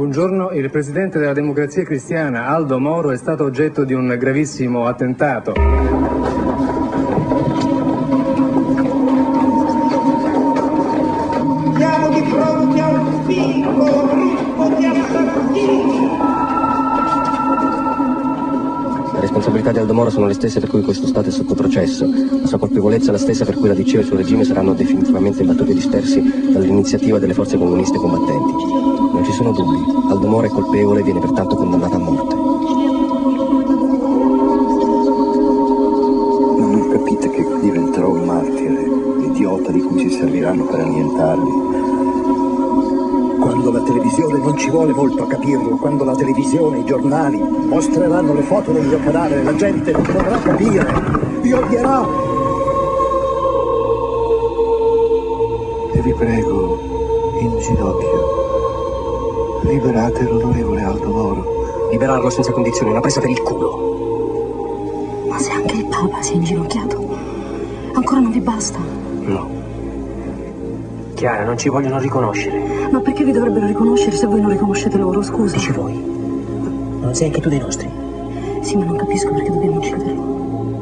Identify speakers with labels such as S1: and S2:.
S1: Buongiorno, il presidente della Democrazia Cristiana, Aldo Moro, è stato oggetto di un gravissimo attentato.
S2: Siamo di fronte a un spingo gruppo di assassini.
S3: Le responsabilità di Aldo Moro sono le stesse per cui questo Stato è sotto processo. La sua colpevolezza è la stessa per cui la DC e il suo regime saranno definitivamente imbattuti e dispersi dall'iniziativa delle forze comuniste combattenti. Non ci sono dubbi. Aldo Moro è colpevole e viene pertanto condannato a morte.
S4: Ma non capite che diventerò un martire, l'idiota di cui si serviranno per annientarli? Quando la televisione non ci vuole molto a capirlo, quando la televisione, i giornali mostreranno le foto del mio cadavere, la gente non potrà capire, vi odierà.
S5: E vi prego, in ginocchio, liberate l'onorevole Aldo Moro.
S3: Liberarlo senza condizioni, una presa per il culo.
S6: Ma se anche il Papa si è inginocchiato, ancora non vi basta?
S3: No. Chiara, non ci vogliono riconoscere.
S6: Ma perché vi dovrebbero riconoscere se voi non riconoscete loro, scusa?
S7: Dici voi? Non sei anche tu dei nostri?
S6: Sì, ma non capisco perché dobbiamo ucciderlo.